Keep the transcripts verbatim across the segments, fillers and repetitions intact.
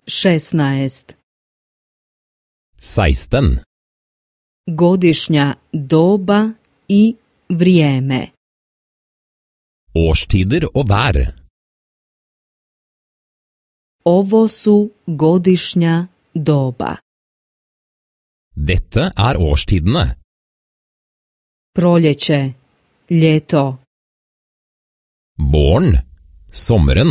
šesnaest. seksten. Godišnja doba i vrijeme. Årstider og vær. Ovo su godišnja doba. Dette er årstidene. Proljeće, ljeto. Våren, sommeren.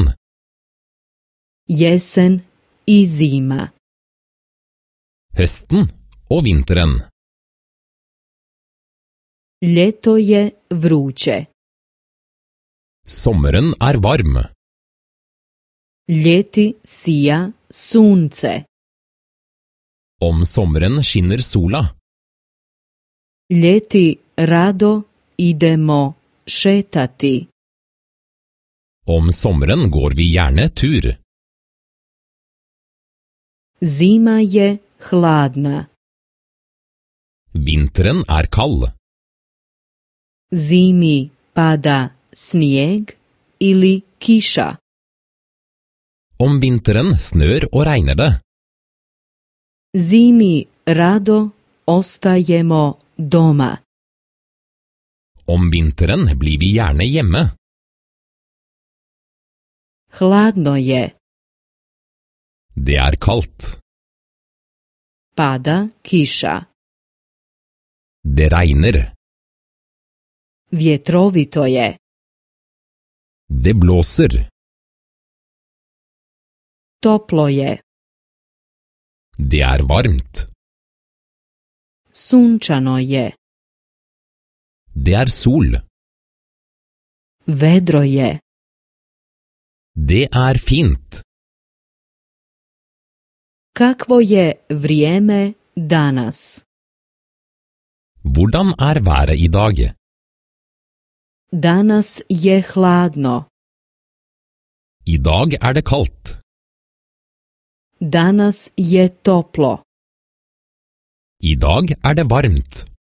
Jesen i zima. Høsten og vinteren. Ljeto je vruće. Sommeren er varm. Ljeti sija sunce. Om sommeren skinner sola. Ljeti rado idemo šetati. Om sommeren går vi gjerne tur. Zima je hladna. Vinteren er kald. Zimi pada snijeg ili kiša. Om vinteren snør og regner det. Zimi rado ostajemo doma. Om vinteren blir vi gjerne hjemme. Hladno je. Det er kaldt. Pada kiša. Det regner. Vjetrovito je. Det blåser. Toplo je. Det er varmt. Sunčano je. Det er sol. Vedro je. Det er fint. Kakvo je vrijeme danas? Hvordan er været i dag? Danas je hladno. I dag er det kaldt. Danas je toplo. I dag er det varmt.